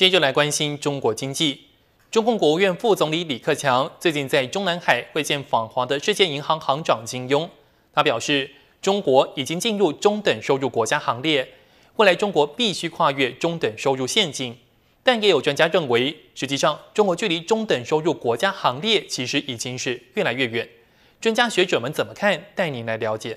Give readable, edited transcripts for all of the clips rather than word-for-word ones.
接着来关心中国经济。中共国务院副总理李克强最近在中南海会见访华的世界银行行长金庸。他表示，中国已经进入中等收入国家行列，未来中国必须跨越中等收入陷阱。但也有专家认为，实际上中国距离中等收入国家行列其实已经是越来越远。专家学者们怎么看？带您来了解。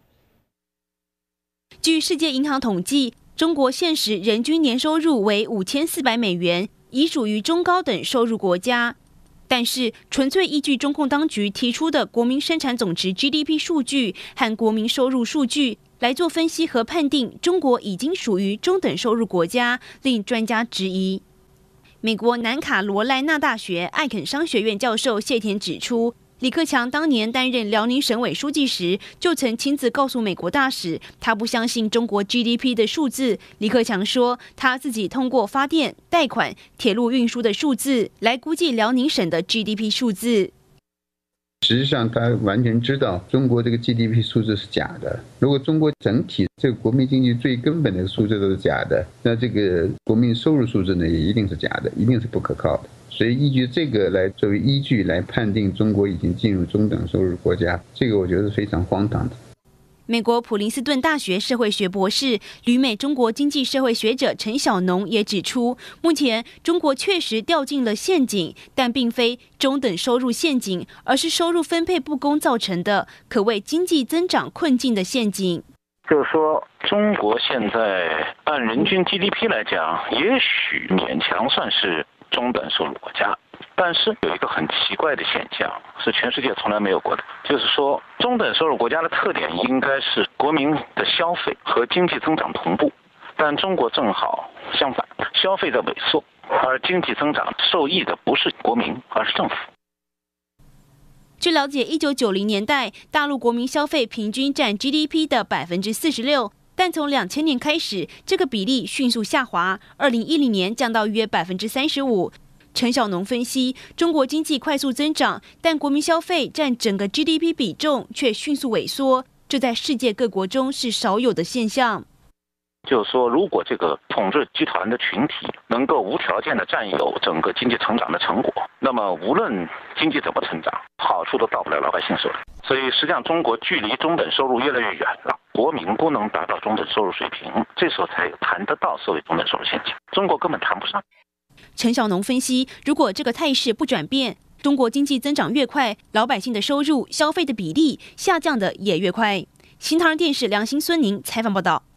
据世界银行统计，中国现时人均年收入为$5400，已属于中高等收入国家。但是，纯粹依据中共当局提出的国民生产总值 GDP 数据和国民收入数据来做分析和判定，中国已经属于中等收入国家，令专家质疑。美国南卡罗来纳大学艾肯商学院教授谢田指出，李克强当年担任辽宁省委书记时，就曾亲自告诉美国大使，他不相信中国 GDP 的数字。李克强说，他自己通过发电、贷款、铁路运输的数字来估计辽宁省的 GDP 数字。 实际上，他完全知道中国这个 GDP 数字是假的。如果中国整体这个国民经济最根本的数字都是假的，那这个国民收入数字呢，也一定是假的，一定是不可靠的。所以依据这个来作为依据来判定中国已经进入中等收入国家，这个我觉得是非常荒唐的。 美国普林斯顿大学社会学博士、旅美中国经济社会学者陈小农也指出，目前中国确实掉进了陷阱，但并非中等收入陷阱，而是收入分配不公造成的，可谓经济增长困境的陷阱。 就是说，中国现在按人均 GDP 来讲，也许勉强算是中等收入国家，但是有一个很奇怪的现象，是全世界从来没有过的，就是说中等收入国家的特点应该是国民的消费和经济增长同步，但中国正好相反，消费在萎缩，而经济增长受益的不是国民，而是政府。 据了解，1990年代大陆国民消费平均占 GDP 的46%，但从2000年开始，这个比例迅速下滑，2010年降到约35%。陈小农分析，中国经济快速增长，但国民消费占整个 GDP 比重却迅速萎缩，这在世界各国中是少有的现象。 就是说，如果这个统治集团的群体能够无条件的占有整个经济成长的成果，那么无论经济怎么成长，好处都到不了老百姓手里。所以实际上中国距离中等收入越来越远了，国民不能达到中等收入水平，这时候才谈得到所谓中等收入陷阱，中国根本谈不上。 陈小农分析，如果这个态势不转变，中国经济增长越快，老百姓的收入、消费的比例下降的也越快。新唐人电视梁心孙宁采访报道。